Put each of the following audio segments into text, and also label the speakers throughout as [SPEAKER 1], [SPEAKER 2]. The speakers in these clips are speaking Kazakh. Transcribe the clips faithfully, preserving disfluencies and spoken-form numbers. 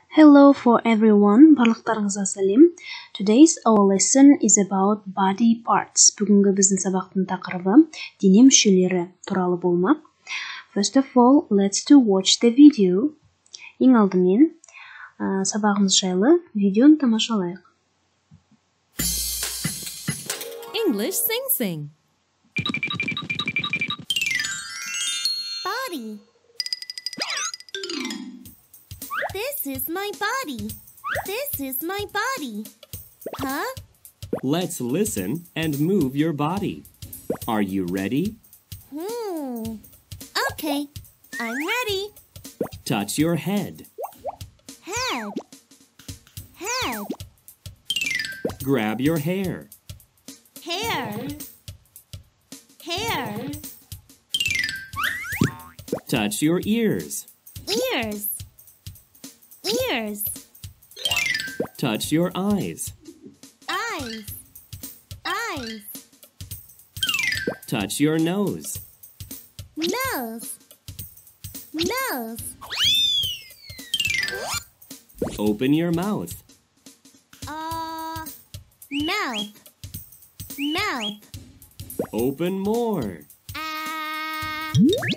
[SPEAKER 1] Hello for everyone, барлықтарыңызға сәлем. Today's our lesson is about body parts. Бүгінгі біздің сабақтың тақырыбы дене мүшелері туралы болмақ. First of all, let's to watch the video. Ең алдымен ә, сабағымыз жайлы видеоны тамашалайық.
[SPEAKER 2] English Sing Sing.
[SPEAKER 3] Body. This is my body. This is my body. Huh?
[SPEAKER 4] Let's listen and move your body. Are you ready?
[SPEAKER 3] Hmm. Okay, I'm ready.
[SPEAKER 4] Touch your head.
[SPEAKER 3] Head. Head.
[SPEAKER 4] Grab your hair.
[SPEAKER 3] Hair. Hair.
[SPEAKER 4] Touch your ears.
[SPEAKER 3] Ears. Ears.
[SPEAKER 4] Touch your eyes.
[SPEAKER 3] Eyes. Eyes.
[SPEAKER 4] Touch your nose.
[SPEAKER 3] Nose. Nose.
[SPEAKER 4] Open your mouth.
[SPEAKER 3] Uh, mouth. Mouth.
[SPEAKER 4] Open more.
[SPEAKER 3] Ah.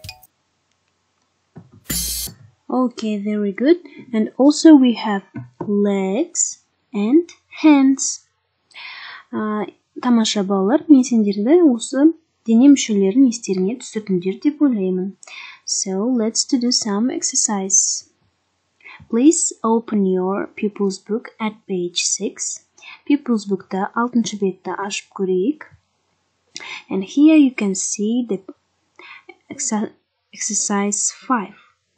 [SPEAKER 1] Okay, very good. And also we have legs and hands. Uh, тамаша балалар, мен сендерді осы дене мүшелерін естеріңе түсірдіңдер деп ойлаймын. So, let's to do some exercise. Please open your Pupils book at page six. Pupils book'ta алтыншы бетті ашып көрейік. And here you can see the exercise five.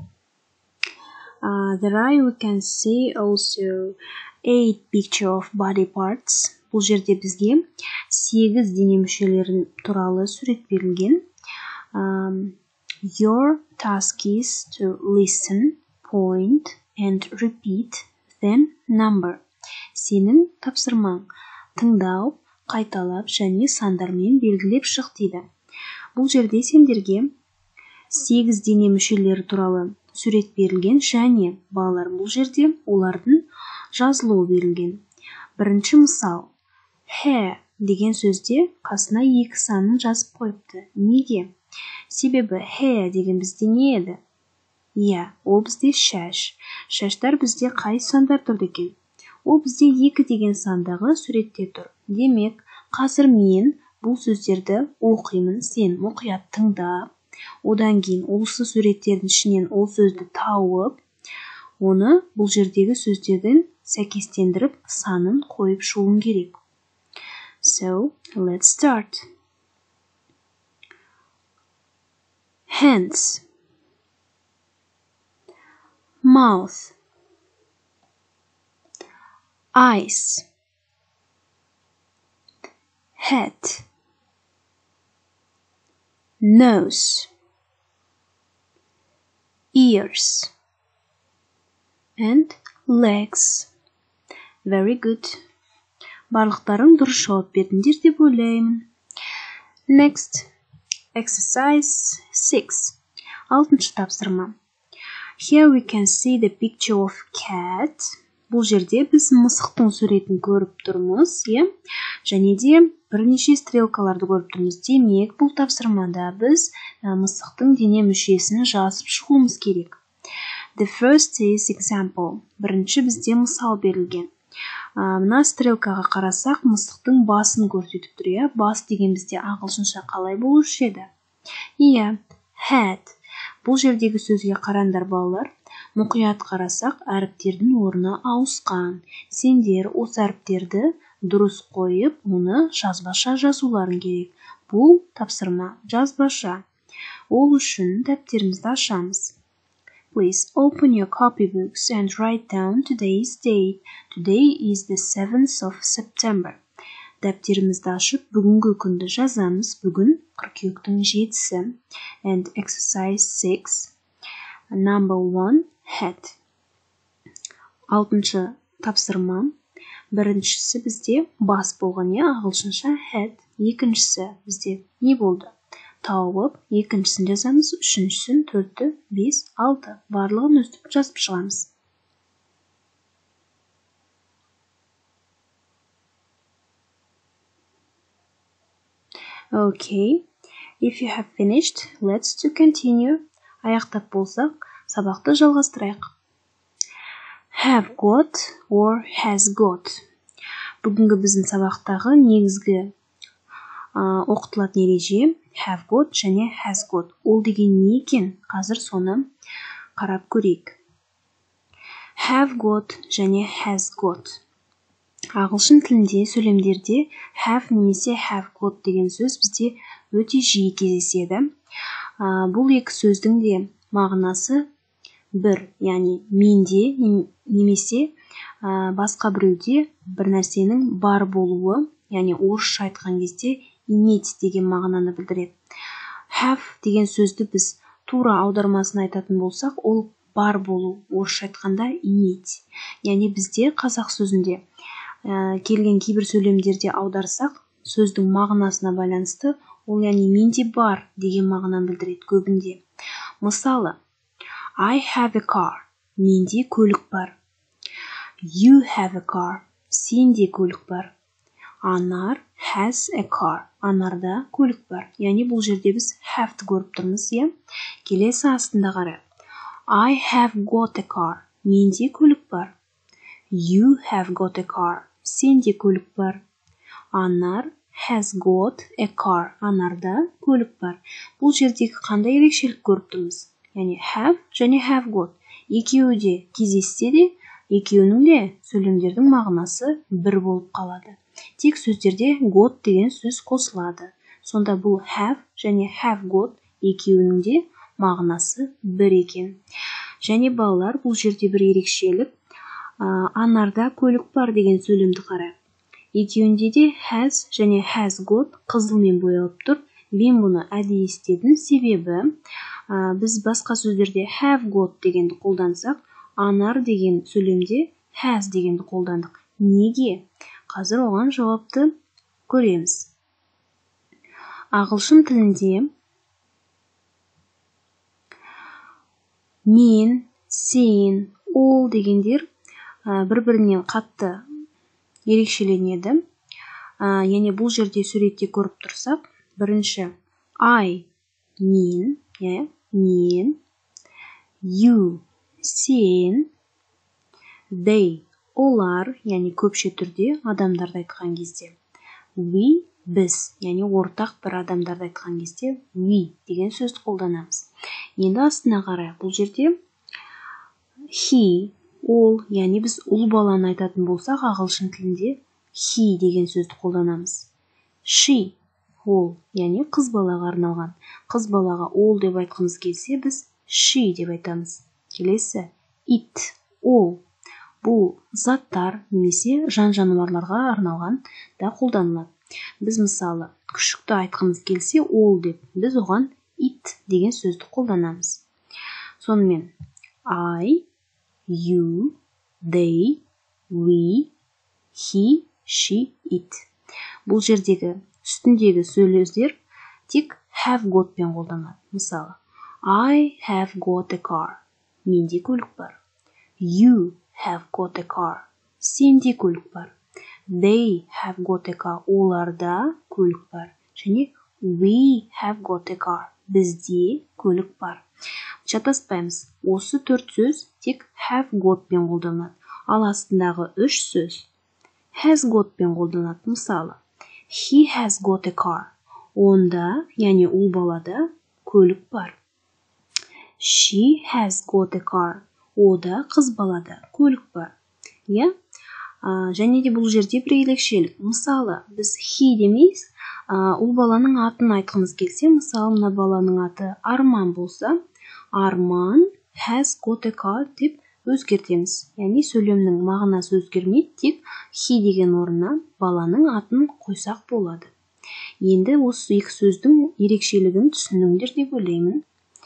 [SPEAKER 1] Uh, there are, we can see also eight picture of body parts. Бұл жерде бізге сегіз дене мүшелерін туралы сурет берілген. Um, your task is to listen, point and repeat, then number. Сенің тапсырмаң тыңдау, қайталап және сандармен белгілеп шық дейді. Бұл жерде сендерге сегіз дене мүшелері туралы сурет берілген және балалар бұл жерде олардың жазылуы берілген. Бірінші мысал, hair деген сөзде қасына екі санын жазып қойыпты. Неге? Себебі hair деген бізде не еді? Иә, ол бізде шаш. Шаштар бізде қай сандар тұрды екен? Ол бізде екі деген сандағы суретте тұр. Демек, қазір мен бұл сөздерді оқимын, сен мұқият тыңдап, одан кейін осы суреттердің ішінен ол сөзді тауып, оны бұл жердегі сөздерден сәйкестендіріп санын қойып шығуың керек. So, let's start. Hands. Mouth. Eyes. Head. Nose. Ears and legs. Very good. Барлықтарың дұрыс жауап бердіңдер деп ойлаймын. Next, exercise six. Алтыншы тапсырма. Here we can see the picture of cat. Бұл жерде біз мысықтың суретін көріп тұрмыз, е? Және де бірнеше стрелкаларды көріп тұрмыз. Демек, бұл тапсырмада біз мысықтың дене мүшесін жазып шығуымыз керек. The first is example. Бірінші бізде мысал берілген. Мына стрелкаға қарасақ, мысықтың басын көрсетіп тұр, е? Бас деген бізде ағылшынша қалай болушы еді? Иә, head. Бұл жердегі сөзге қараңдар балалар. Мұқият қарасақ, әріптердің орны ауысқан. Сендер осы әріптерді дұрыс қойып, оны жазбаша жазуларын керек. Бұл тапсырма жазбаша. Ол үшін дәптерімізді ашамыз. Please open your copybooks and write down today's date. Today is the seventh of September. Дәптерімізді ашып, бүгінгі күнді жазамыз. Бүгін қыркүйектің жетісі. And exercise six. Number one, head. Алтыншы тапсырма. Біріншісі бізде бас болған, я ағылшынша head. Екіншісі бізде не болды? Тауып, екіншісін жазамыз, үшіншісін, төртті, бес, алты. Барлығын өстіп жазып шығамыз. Okay. If you have finished, let's to continue. Аяқтап болсақ, сабақты жалғастырайық. Have got or has got. Бүгінгі біздің сабақтағы негізгі ә, оқытылатын ереже have got және has got. Ол деген не екен? Қазір соны қарап көрейік. Have got және has got. Ағылшын тілінде сөйлемдерде have немесе have got деген сөз бізде өте жиі кездеседі. Ә, бұл екі сөздің де мағынасы бір, яғни менде немесе ә, басқа біреуде бір нәрсенің бар болуы, яғни орысша айтқан кезде иметь деген мағынаны білдіреді. Have деген сөзді біз тура аудармасын айтатын болсақ, ол бар болу, орысша айтқанда иметь. Яғни бізде қазақ сөзінде ә, келген кейбір сөйлемдерде аударсақ, сөздің мағынасына байланысты ол яғни менде бар деген мағынаны білдіреді көбінде. Мысалы, I have a car. Менде көлік бар. You have a car. Сенде көлік бар. Анар has a car. Анарда көлік бар. Яғни бұл жерде біз have-ті көріп тұрмыз, е? Келесі астында қара. I have got a car. Менде көлік бар. You have got a car. Сенде көлік бар. Анар has got a car. Анарда көлік бар. Бұл жердегі қандай ерекшелік көріп тұрмыз? Яғни have және have got. Екеуі де кездессе де, екеуінің де сөйлемдердің мағынасы бір болып қалады. Тек сөздерде got деген сөз қосылады. Сонда бұл have және have got екеуінің де мағынасы бір екен. Және балалар, бұл жерде бір ерекшелік. Анарда көлік бар деген сөйлемді қарайық. Екеуінде де has және has got қызылмен боялып тұр. Мен бұны әдейі істедім, себебі ә, біз басқа сөздерде have got дегенді қолдансақ, анар деген сөйлемде has дегенді қолдандық. Неге? Қазір оған жауапты көреміз. Ағылшын тілінде мен, сен, ол дегендер ә, бір-бірінен қатты ерекшеленеді. Ә, яғни бұл жерде суретте көріп тұрсақ, бірінші I, мен, е, мен, you, сен, they, олар, яғни көпше түрде адамдарды айтқан кезде, we, біз, яғни ортақ бір адамдарды айтқан кезде we деген сөзді қолданамыз. Енді астына қарай, бұл жерде he, ол, яғни біз ұл баланы айтатын болсақ, ағылшын тілінде he деген сөзді қолданамыз. She, ол, яғни қыз балаға арналған. Қыз балаға ол деп айтқымыз келсе, біз she деп айтамыз. Келесі, it, ол. Бұл заттар немесе жан жануарларға арналған да қолданылады. Біз мысалы, күшікті айтқымыз келсе, ол деп, біз оған it деген сөзді қолданамыз. Сонымен, I, you, they, we, he, she, it. Бұл жердегі үстіндегі сөздер тек have got пен қолданады. Мысалы, I have got a car. Менде көлік бар. You have got a car. Сенде көлік бар. They have got a car. Оларда көлік бар. Және we have got a car. Бізде көлік бар. Шатаспаймыз. Осы төрт сөз тек have got пен қолданады. Ал астындағы үш сөз has got пен қолданады. Мысалы, he has got a car. Онда, яғни ол балада көлік бар. She has got a car. Ода қыз балада көлік бар. Иә? Және де бұл жерде бір ерекшелік. Мысалы, біз he демейміз, ол баланың атын айтқымыз келсе, мысалы, мына баланың аты Арман болса, Арман has got a car деп өзгертеміз. Яғни сөйлемнің мағынасы өзгермейді, тек he деген орнына баланың атын қойсақ болады. Енді осы екі сөздің ерекшелігін түсіндіңдер деп ойлаймын.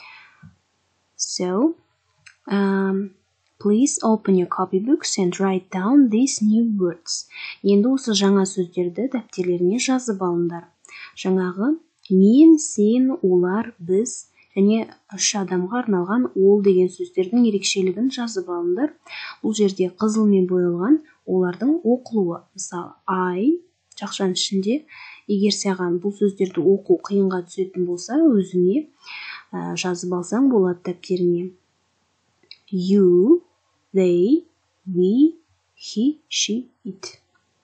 [SPEAKER 1] So, um, please open your copybooks and write down these new words. Енді осы жаңа сөздерді дәптерлеріне жазып алыңдар. Жаңағы мен, сен, олар, біз және үш адамға арналған ол деген сөздердің ерекшелігін жазып алыңдар. Бұл жерде қызылмен боялған олардың оқылуы. Мысалы, I, жақшаның ішінде егер саған бұл сөздерді оқу қиынға түсетін болса, өзіңе ә, жазып алсаң болады дәптеріңе. You, they, we, he, she, it.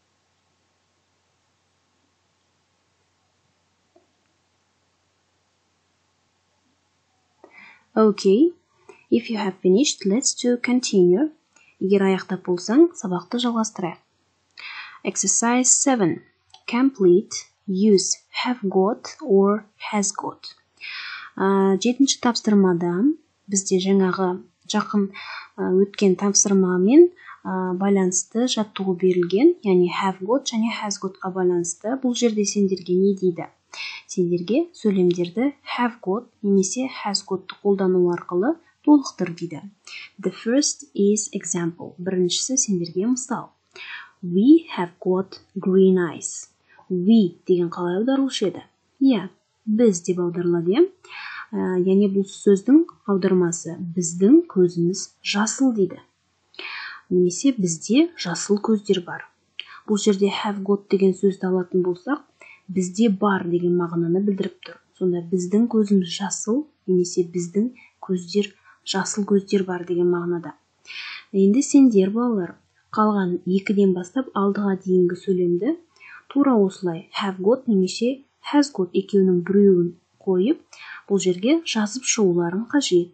[SPEAKER 1] Okay, if you have finished, let's to continue. Егер аяқтап болсаң, сабақты жалғастырайық. Exercise seven. Complete, use have got or has got. Ә, жетінші тапсырмада бізде жаңағы жақын ә, өткен тапсырмамен ә, байланысты жаттығу берілген, яғни have got және has gotқа байланысты. Бұл жерде сендерге не дейді? Сендерге сөйлемдерді have got немесе has gotты қолдану арқылы толықтыр дейді. The first is example. Біріншісі сендерге мысал. We have got green eyes. We деген қалай аударылушы еді? Иә, біз деп аударылады, иә. Ә, яғни бұл сөздің аудармасы біздің көзіміз жасыл дейді. Немесе бізде жасыл көздер бар. Бұл жерде have got деген сөзді алатын болсақ, бізде бар деген мағынаны білдіріп тұр. Сонда біздің көзіміз жасыл, немесе біздің көздер жасыл көздер бар деген мағынада. Енді сендер балалар, қалған екіден бастап алдыға дейінгі сөйлемді тура осылай have got немесе has got екеуінің біреуін қойып, бұл жерге жазып шығуларың қажет.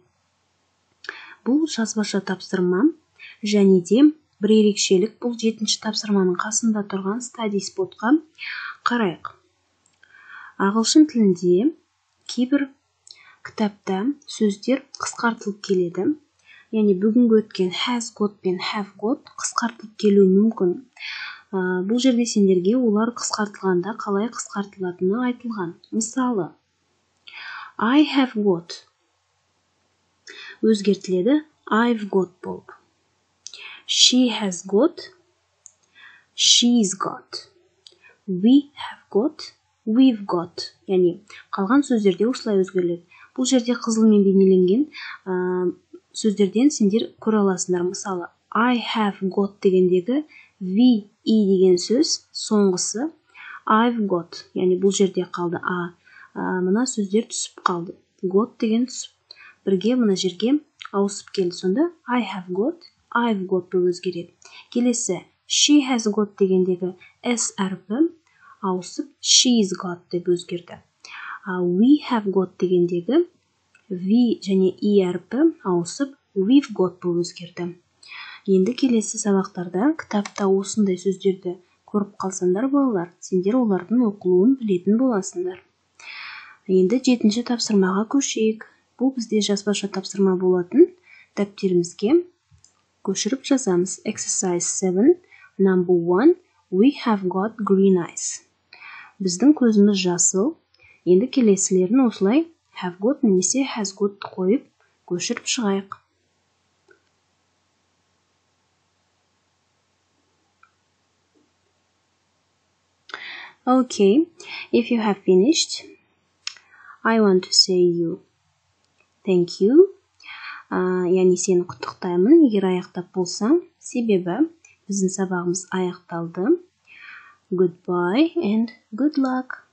[SPEAKER 1] Бұл жазбаша тапсырма, және де бір ерекшелік, бұл жетінші тапсырманың қасында тұрған study spotқа қарайық. Ағылшын тілінде кейбір кітапта сөздер қысқартылып келеді. Яғни бүгінгі өткен has got пен have got қысқартылып келуі мүмкін. Ә, бұл жерде сендерге олар қысқартылғанда қалай қысқартылатыны айтылған. Мысалы, I have got өзгертіледі I've got болып. She has got, she's got. We have got, we've got. Яғни қалған сөздерде осылай өзгеріледі. Бұл жерде қызылмен бейнеленген ә, сөздерден сендер көре аласыңдар. Мысалы, I have got дегендегі we, e деген сөз соңғысы I've got. Яғни бұл жерде қалды а. ә, Мына сөздер түсіп қалды. Got деген түсіп. Бірге мына жерге ауысып келді. Сонда I have got, I've got бұл өзгереді. Келесі she has got дегендегі s әрпі ауысып she's got деп өзгерді. We have got дегендегі we және e әрпі ауысып we've got бұл өзгерді. Енді келесі сабақтарда кітапта осындай сөздерді көріп қалсаңдар балалар, сендер олардың оқылуын білетін боласыңдар. Енді жетінші тапсырмаға көшейік. Бұл бізде жазбаша тапсырма болатын. Дәптерімізге көшіріп жазамыз. Exercise seven, number one, we have got green eyes. Біздің көзіміз жасыл. Енді келесілерін осылай have got немесе has got қойып көшіріп шығайық. Okay, if you have finished, I want to say you thank you. Uh, яғни сені құттықтаймын, егер аяқтап болсаң, себебі біздің сабағымыз аяқталды. Goodbye and good luck.